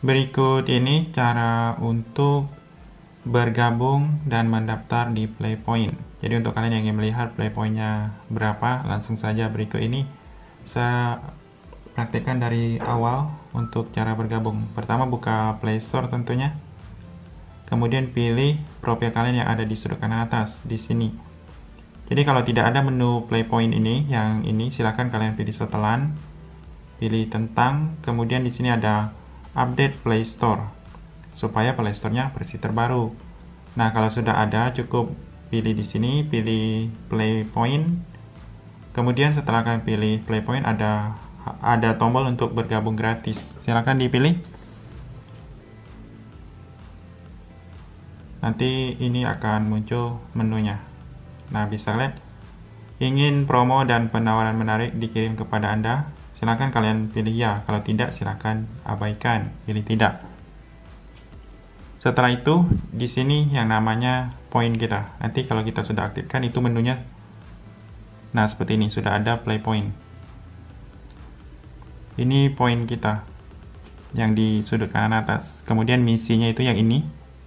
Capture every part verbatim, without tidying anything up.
Berikut ini cara untuk bergabung dan mendaftar di Playpoint. Jadi untuk kalian yang ingin melihat Playpoint-nya berapa, langsung saja berikut ini saya praktekkan dari awal untuk cara bergabung. Pertama buka Play Store tentunya. Kemudian pilih profil kalian yang ada di sudut kanan atas di sini. Jadi kalau tidak ada menu Playpoint ini, yang ini silakan kalian pilih setelan, pilih tentang, kemudian di sini ada update Play Store supaya Play Store-nya versi terbaru. Nah, kalau sudah ada cukup pilih di sini, pilih Playpoint. Kemudian setelah kalian pilih Playpoint ada ada tombol untuk bergabung gratis. Silakan dipilih. Nanti ini akan muncul menunya. Nah, bisa lihat ingin promo dan penawaran menarik dikirim kepada Anda. Silakan kalian pilih ya, kalau tidak silakan abaikan, pilih tidak. Setelah itu, di sini yang namanya poin kita. Nanti kalau kita sudah aktifkan itu menunya. Nah, seperti ini sudah ada play point. Ini poin kita yang di sudut kanan atas. Kemudian misinya itu yang ini.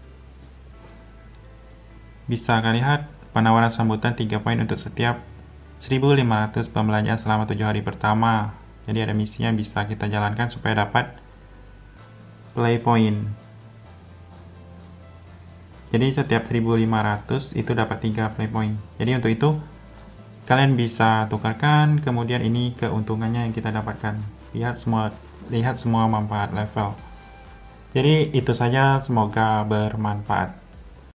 Bisa kalian lihat penawaran sambutan tiga poin untuk setiap seribu lima ratus pembelanjaan selama tujuh hari pertama. Jadi ada misinya bisa kita jalankan supaya dapat play point. Jadi setiap seribu lima ratus itu dapat tiga play point. Jadi untuk itu kalian bisa tukarkan, kemudian ini keuntungannya yang kita dapatkan. Lihat semua lihat semua manfaat level. Jadi itu saja, semoga bermanfaat.